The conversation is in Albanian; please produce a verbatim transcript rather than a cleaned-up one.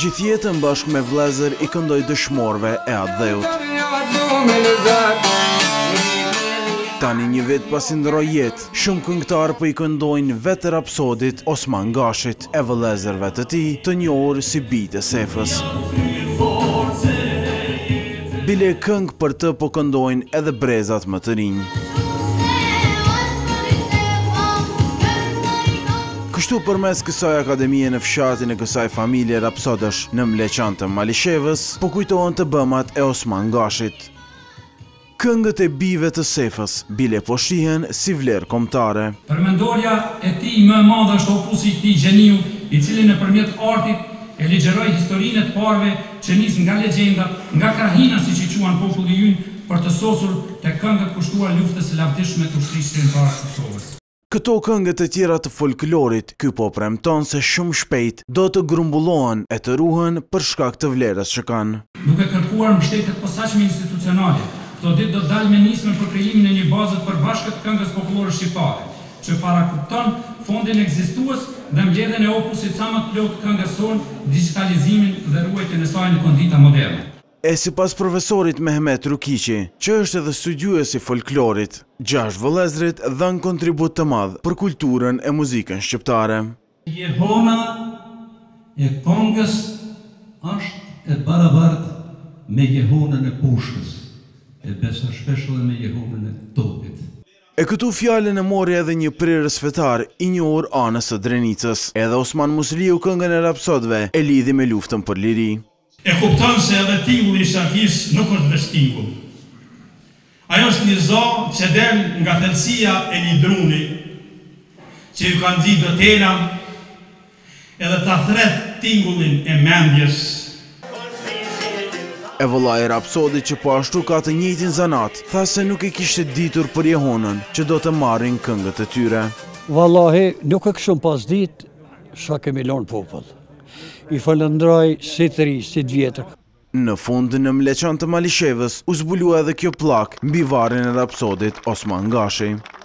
Gjithjetën bashkë me vëllezër i këndoi dëshmorëve e atë dheut. Tani një vit pasi ndroi jetë, shumë këngëtarë po i këndojnë vetë rapsodit Osman Gashit e vëllezërve të tij, të njohur si bijtë e Sefës. Bile këngë për të po këndojnë edhe brezat më të rinj. Kështu përmes kësaj akademie në fshatin e kësaj familje rapsodësh në Mleqan të Malishevës, po kujtohen të bëmat e Osman Gashit. Këngët e bijve të Sefës bile po shihen si vlerë kombëtare. Përmendorja e tij më e madhe është opusi i këtij gjeniu, i cili nëpërmjet artit e ligjeroi historinë e të parëve që nis nga legjenda, nga krahina siç i quan populli ynë, për të sosur te këngët kushtuar luftës së lavdishme të ushtrisë shqiptare të Kosovës. Këto këngët e tjera të folklorit, ky po premton se shumë shpejt do të grumbullohen e të ruhen për shkak të vlerës që kanë. Duke kërkuar mbështetje të posaçme institucionale, këto ditë do dalë me nismën për krijimin e një baze të përbashkët të këngës popullore shqiptare, që parakupton fondin ekzistues dhe mbledhjen e opusit sa më të plotë këngës sonë, digitalizimin dhe ruajtjen e saj në kondita moderne. E sipas profesorit Mehmet Rukiqi, që është edhe studiues i folklorit, gjashtë vëllezërit dhanë kontribut të madh për kulturën e muzikën shqiptare. Jehona e këngës është e barabartë me jehonën e pushkës, e besa shpesh edhe me jehonën e topit. E këtu fjalën e mori edhe një prirës fetar i njohur anës së Drenicës. Edhe Osman Musliu këngën e rapsodëve e lidhi me luftën për liri. E kupton se edhe tingulli i shakis nuk është veç tingull. Ajo është një zë që del nga thellësia e një druni, që ju kanë nxit dotena edhe ta thret tingullin e mendjes. E vëllai rapsodi që po ashtu ka të njëjtin zanat, tha se nuk e kishte ditur për jehonën që do të marrin këngët e tyre. Vallahi, nuk e këshum pas ditë sa kemi lënë popull. I falënderoj si të ri, si të vjetër. Në fund në Mleqan të Malishevës u zbulua edhe kjo pllak mbi varrin e rapsodit Osman Gashi.